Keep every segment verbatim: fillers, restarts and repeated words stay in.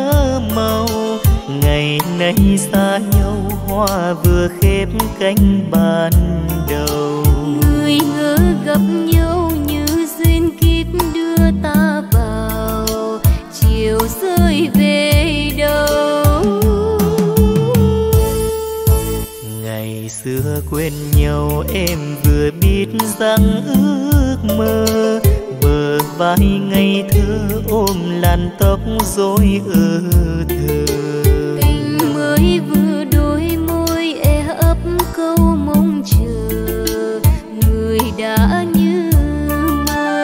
màu. Ngày nay xa nhau hoa vừa khép cánh ban đầu. Người ngỡ gặp nhau như duyên kiếp đưa ta vào, chiều rơi về đâu. Ngày xưa quên nhau em vừa biết rằng ước mơ, bờ vai ngây thơ ôm làn tóc rối ơ thơ. Tình mới vừa đôi môi e ấp câu mong chờ, người đã như mơ.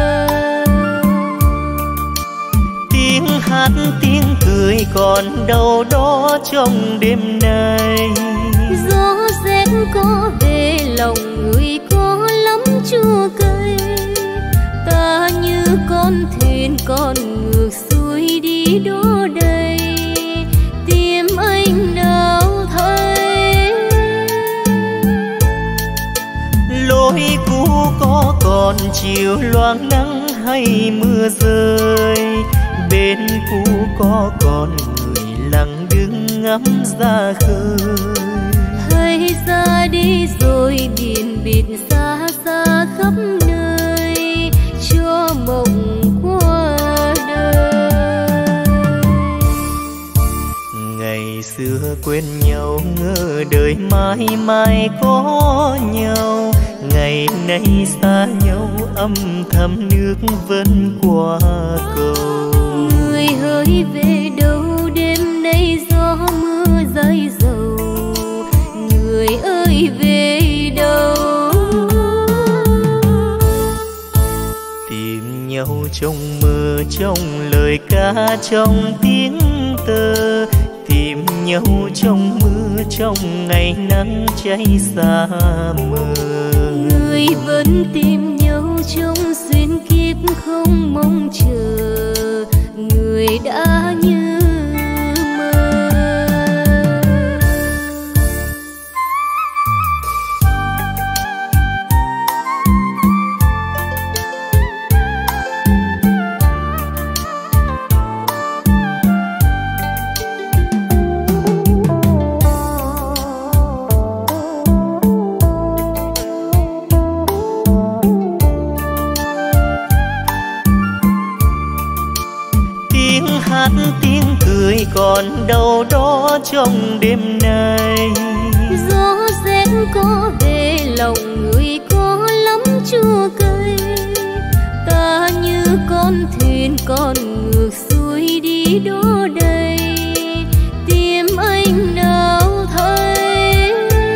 Tiếng hát tiếng cười còn đâu đó trong đêm nay. Gió rét có về lòng người có lắm chua cay. Ta như con thuyền con ngược xuôi đi đó đây, tìm anh nào thấy. Lối cũ có còn chiều loang nắng hay mưa rơi, bên cũ có còn người lặng đứng ngắm ra khơi. Hay ra đi rồi biển biệt xa xa khắp nơi, cho mộng qua đời. Ngày xưa quên nhau ngỡ đời mãi mãi có nhau. Ngày nay xa nhau âm thầm nước vẫn qua cầu. Người hỡi về đâu đêm nay gió mưa dày dầu, người ơi về đâu. Tìm nhau trong mơ trong lời ca trong tiếng tơ, tìm nhau trong mưa trong ngày nắng cháy xa mờ. Người vẫn tìm nhau trong xuyên kiếp không mong chờ, người đã như mơ. Tiếng cười còn đâu đó trong đêm nay. Gió rét có về lòng người có lắm chua cay. Ta như con thuyền con ngược xuôi đi đó đây, tìm anh nào thấy.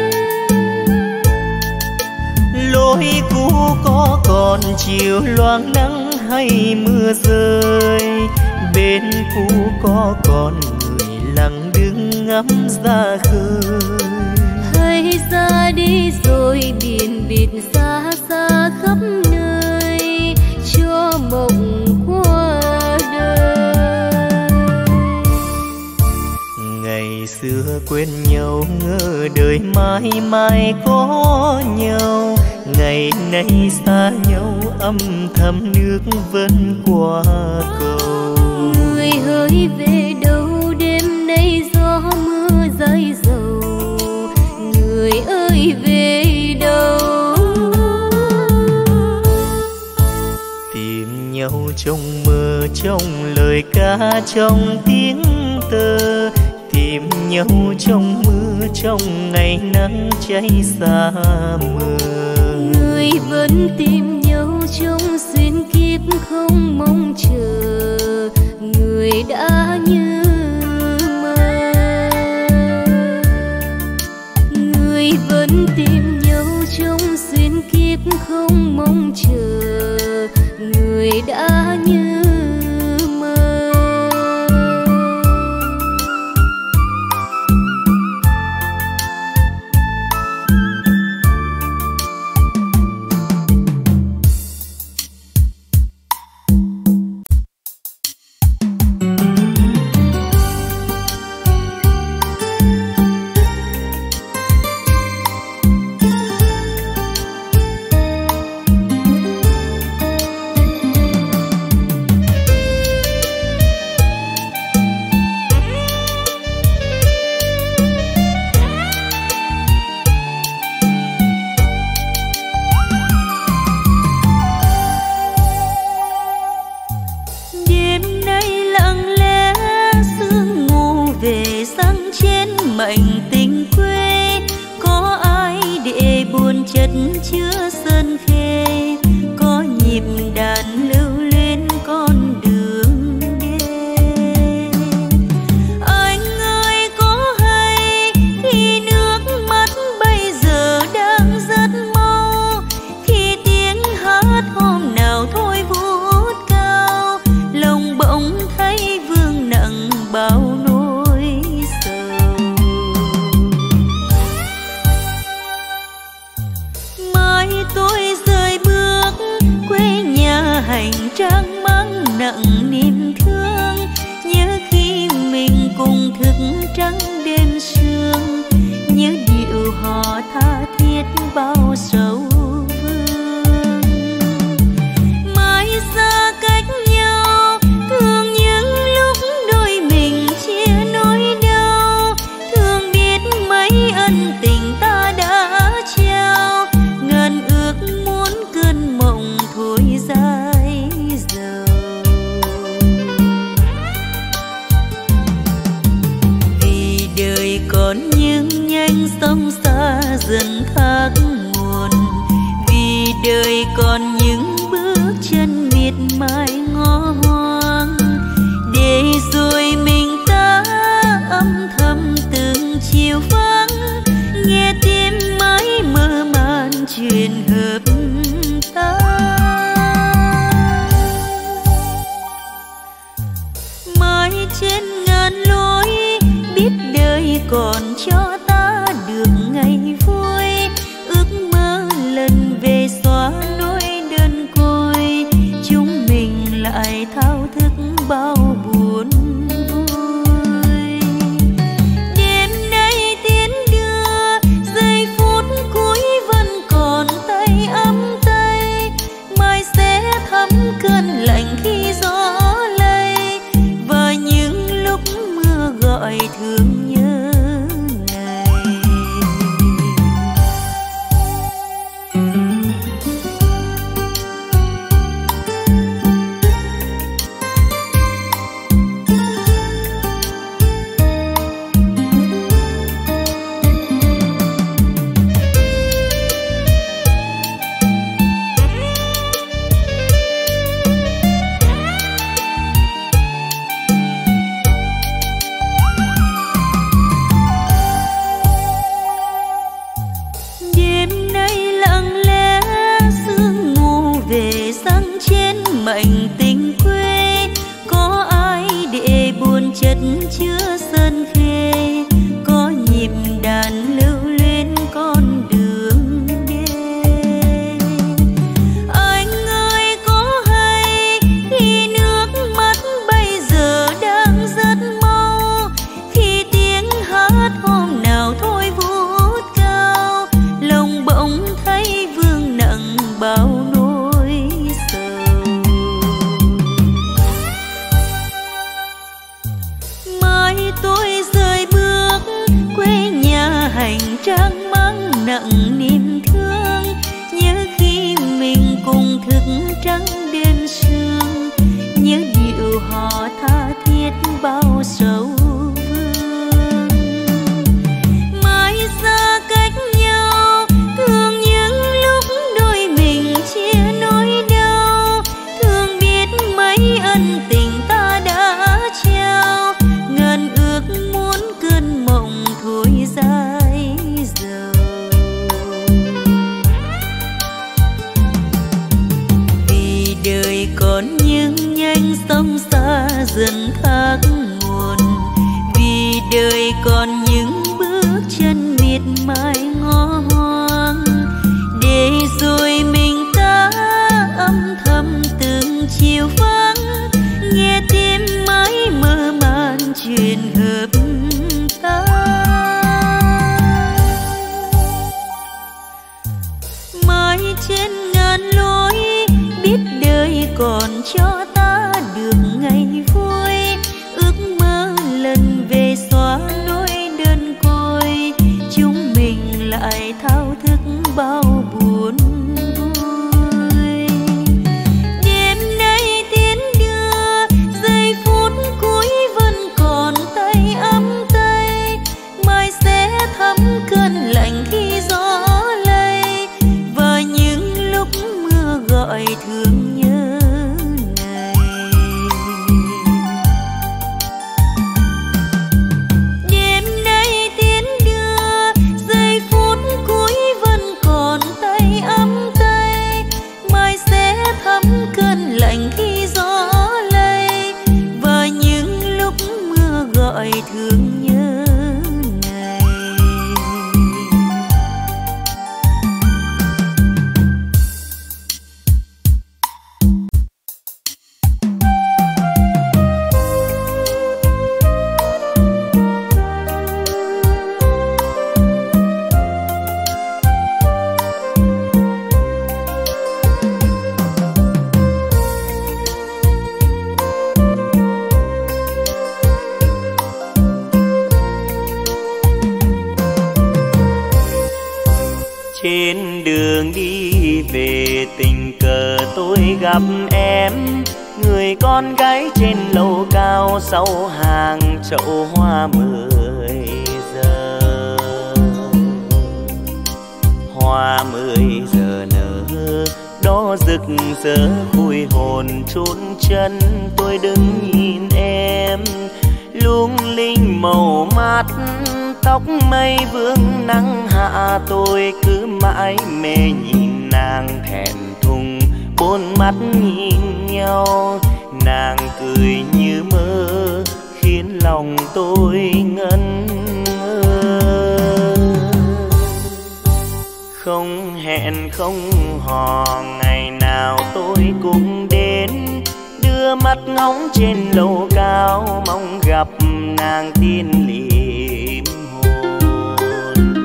Lối cũ có còn chiều loang nắng hay mưa rơi, bên cũ có còn người lặng đứng ngắm ra khơi. Hay ra đi rồi biển biệt xa xa khắp nơi, cho mộng qua đời. Ngày xưa quên nhau ngỡ đời mãi mãi có nhau. Ngày nay xa nhau âm thầm nước vẫn qua cầu. Người hỡi về đâu đêm nay gió mưa dày dầu, người ơi về đâu. Tìm nhau trong mơ trong lời ca trong tiếng tơ, tìm nhau trong mưa trong ngày nắng cháy xa mờ. Người vẫn tìm nhau trong xuyên kiếp không mong chờ, người đã như mơ. Người vẫn tìm nhau trong xuyên kiếp không mong chờ, người đã như mơ. mệnh tình quê, có ai để buồn chất chứa sơn khê, có nhịp đàn lưu lên con đường đê. Anh ơi có hay khi nước mắt bây giờ đang rất mau, khi tiếng hát hôm nào thôi vút cao, lòng bỗng thấy vương nặng bao nỗi sầu. Mai tôi rời bước quê nhà hành trang mang nặng niềm thương, nhớ khi mình cùng thức trắng đêm sương, nhớ điệu hò tha thiết bao sầu vương. Mãi xa cách nhau, thương những lúc đôi mình chia nỗi đau, thương biết mấy ân tình ta đã trao, ngàn ước muốn cơn mộng thôi dài dầu. Vì đời còn những nhánh sông xa dần khác nguồn, vì đời còn những bước chân miệt mài ngó hoang, để rồi mình ta âm thầm từng chiều vắng, nghe tim mãi mơ màng chuyện hợp ta. Mãi trên ngàn lối biết đời còn cho ta được ngày vui, ước mơ lần về xóa nỗi đơn côi, chúng mình lại thao thức bao buồn vui. Đêm nay tiến đưa giây phút cuối vẫn còn tay ấm tay, mai sẽ thấm cơn lạnh khi gió lay, và những lúc mưa gọi thương nhớ này. Đêm nay lặng lẽ sương mù về giăng trên mệnh tình quê, có ai để buồn chất chứa sơn khê, có nhịp đàn lưu lên con đường đê. Anh ơi có hay khi nước mắt bây giờ đang rất mau, khi tiếng hát hôm nào thôi vút cao, lòng bỗng thấy vương nặng bao nỗi sầu. Mai tôi rời bước quê nhà hành trang mang nặng niềm thương, nhớ khi mình cùng thức trắng đêm sương, nhớ điệu hò tha thiết bao sầu vương. Mãi xa cách nhau, thương những lúc đôi mình chia nỗi đau, thương biết mấy ân tình ta đã trao, ngàn ước muốn cơn mộng thôi dài dầu. Vì đời còn những nhánh sông xa dần khác nguồn, vì đời còn những bước chân miệt mài ngó hoang, để rồi mình ta âm thầm từng chiều vắng, nghe tim mãi mơ màng chuyện hợp ta. Mãi trên ngàn lối biết đời còn cho ta được ngày vui, ước mơ lần về xóa nỗi đơn côi, chúng mình lại thao thức bao buồn vui. Đêm nay tiến đưa giây phút cuối vẫn còn tay ấm tay, mai gọi thương nhớ ngày. Trên đường đi về tình cờ tôi gặp em, người con gái trên lầu cao sau hàng chậu hoa mười giờ. Hoa mười giờ nở đó rực rỡ vui hồn chốn chân, tôi đứng nhìn em lung linh màu mắt, tóc mây vương nắng hạ, tôi cứ mãi mê nhìn nàng thẹn thùng, bốn mắt nhìn nhau, nàng cười như mơ khiến lòng tôi ngẩn ngơ. Không hẹn không hò ngày nào tôi cũng đến, đưa mắt ngóng trên lầu cao mong gặp nàng tiên liệm hồn.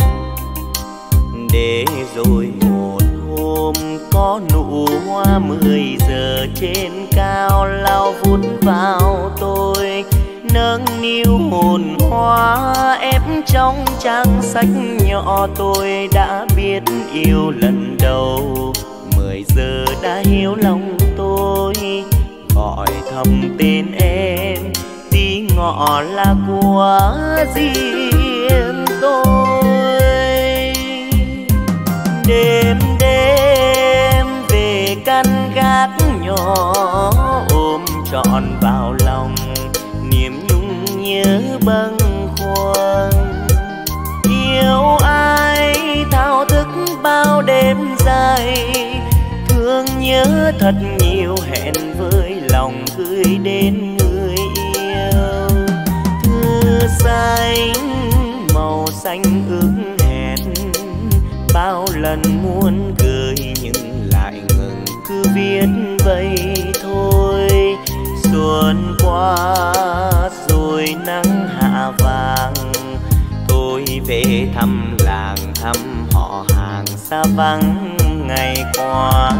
Để rồi một hôm có nụ hoa mười giờ trên cao lao vút vào tôi, nâng niu hồn hoa ép trong trang sách nhỏ, tôi đã biết yêu lần đầu. Mười giờ đã hiểu lòng tôi, gọi thầm tên em, tí ngọ là của riêng tôi. Đêm đêm về căn gác nhỏ, ôm trọn vào lòng niềm nhung nhớ bâng khuâng. Yêu ai thao thức bao đêm dài, thương nhớ thật nhiều hẹn với lòng gửi đến người yêu. Thư xanh màu xanh ước hẹn, bao lần muốn gửi nhưng lại ngừng cứ viết vậy thôi. Xuân qua rồi nắng hạ vàng, tôi về thăm làng thăm họ hàng xa vắng ngày qua.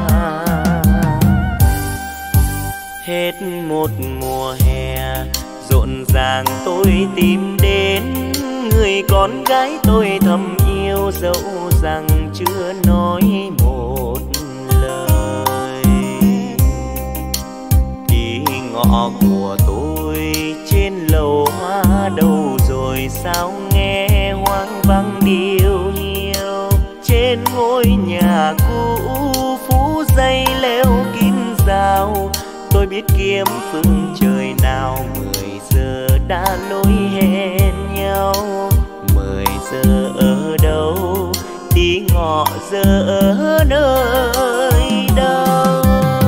Hết một mùa hè rộn ràng tôi tìm đến, người con gái tôi thầm yêu dẫu rằng chưa nói một lời. Tí ngọ của tôi trên lầu hoa đâu rồi sao nghe hoang vắng điêu hiu. Trên ngôi nhà cũ phú dây leo kín rào, tôi biết kiếm phương trời nào. Mười giờ đã lối hẹn nhau, mười giờ ở đâu, tí ngọ giờ ở nơi đâu.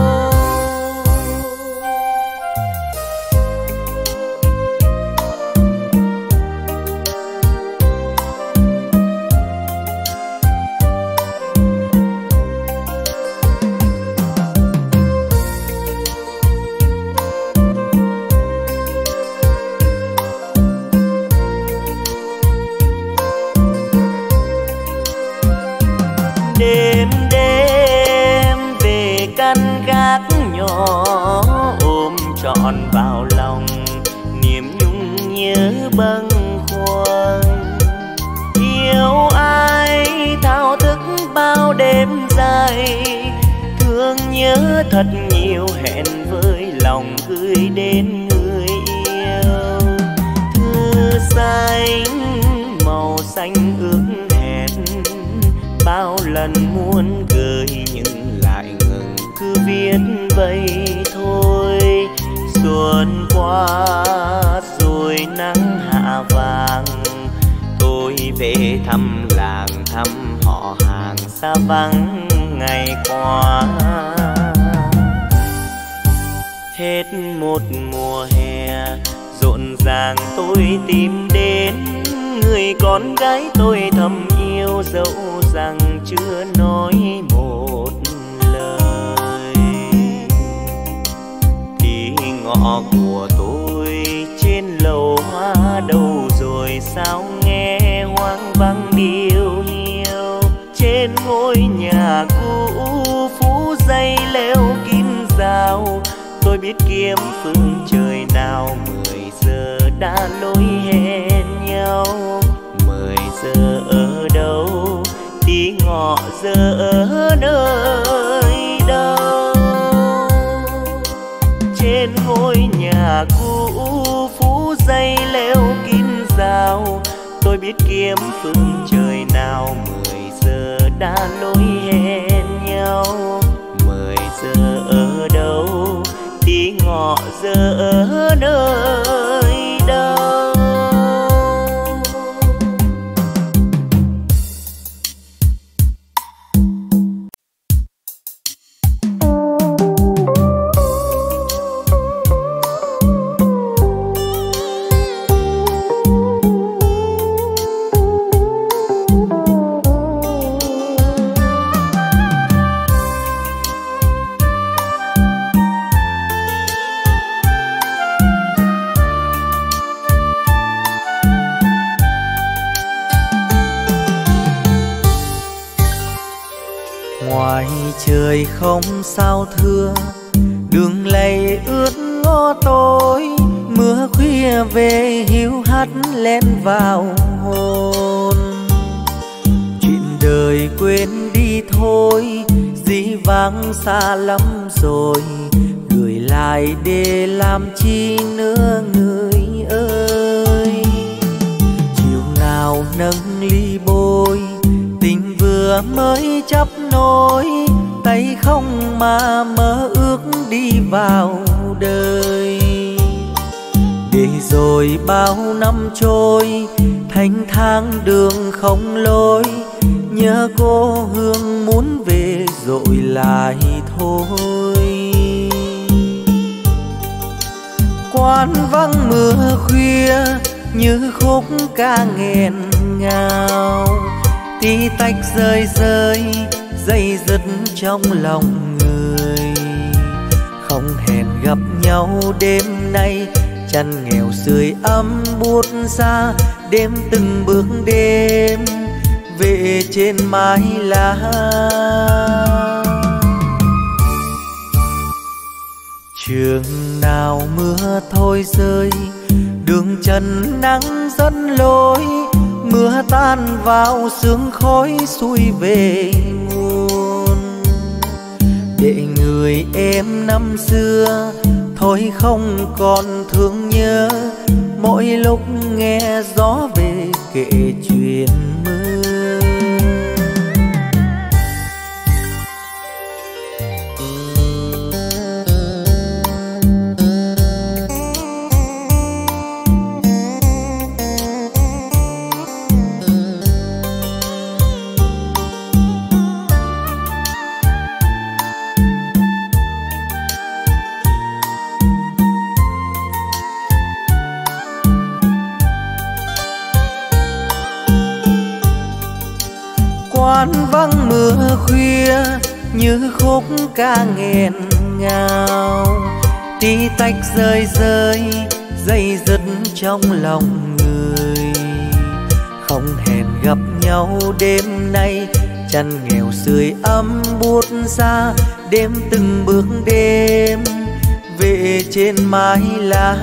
Đêm đêm về căn gác nhỏ, ôm trọn vào lòng niềm nhung nhớ bâng khuâng. Yêu ai thao thức bao đêm dài, thương nhớ thật nhiều hẹn với lòng gửi đến người yêu. Thư xanh màu xanh ước hẹn, bao lần muốn gửi nhưng lại ngừng cứ viết vậy thôi. Xuân qua rồi nắng hạ vàng, tôi về thăm làng thăm họ hàng xa vắng ngày qua. Hết một mùa hè rộn ràng nàng tôi tìm đến, người con gái tôi thầm yêu dẫu rằng chưa nói một lời. Thì ngọ của tôi trên lầu hoa đâu rồi, sao nghe hoang vắng điêu hiu. Trên ngôi nhà cũ phủ dây leo kín rào, tôi biết kiếm phương trời nào. Mười giờ đã lối hẹn nhau, mười giờ ở đâu, tí ngọ giờ ở nơi đâu. Trên ngôi nhà cũ phủ dây leo kín rào, tôi biết kiếm phương trời nào. Mười giờ đã lối hẹn nhau, mười giờ ở đâu, tí ngọ giờ ở nơi đâu. Trời không sao thưa, đường lầy ướt ngõ tối, mưa khuya về hiu hắt len vào hồn. Chuyện đời quên đi thôi, dĩ vãng xa lắm rồi, gửi lại để làm chi nữa người ơi. Chiều nào nâng ly bôi, tình vừa mới chấp nối, tay không mà mơ ước đi vào đời. Để rồi bao năm trôi, thanh thang đường không lối, nhớ cô hương muốn về rồi lại thôi. Quán vắng mưa khuya như khúc ca nghẹn ngào, tí tách rơi rơi dây dứt trong lòng người. Không hẹn gặp nhau đêm nay, chăn nghèo sưởi ấm buốt xa, đêm từng bước đêm về trên mái lá. Trường nào mưa thôi rơi, đường trần nắng dẫn lối, mưa tan vào sương khói xuôi về nguồn. Để người em năm xưa thôi không còn thương nhớ, mỗi lúc nghe gió về kể chuyện mưa. Quán vắng mưa khuya như khúc ca nghẹn ngào, tí tách rơi rơi dây dứt trong lòng người. Không hẹn gặp nhau đêm nay, chăn nghèo sưởi ấm buốt xa, đêm từng bước đêm về trên mái lá.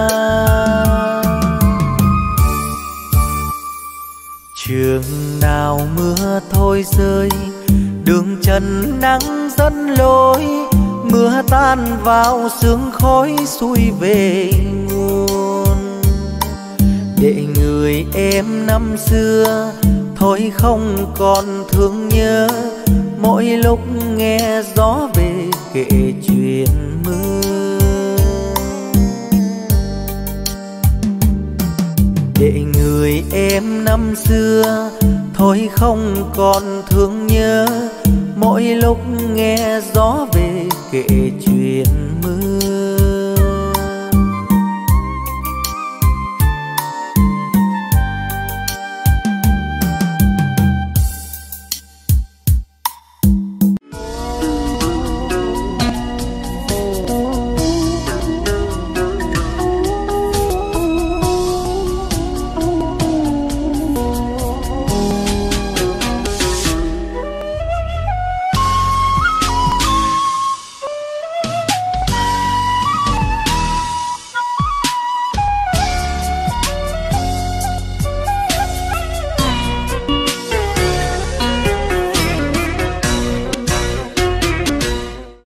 Trường nào mưa thôi rơi, đường trần nắng dẫn lối, mưa tan vào sương khói xuôi về nguồn. Để người em năm xưa thôi không còn thương nhớ, mỗi lúc nghe gió về kể chuyện mưa. Để người em năm xưa thôi không còn thương nhớ, mỗi lúc nghe gió về kể chuyện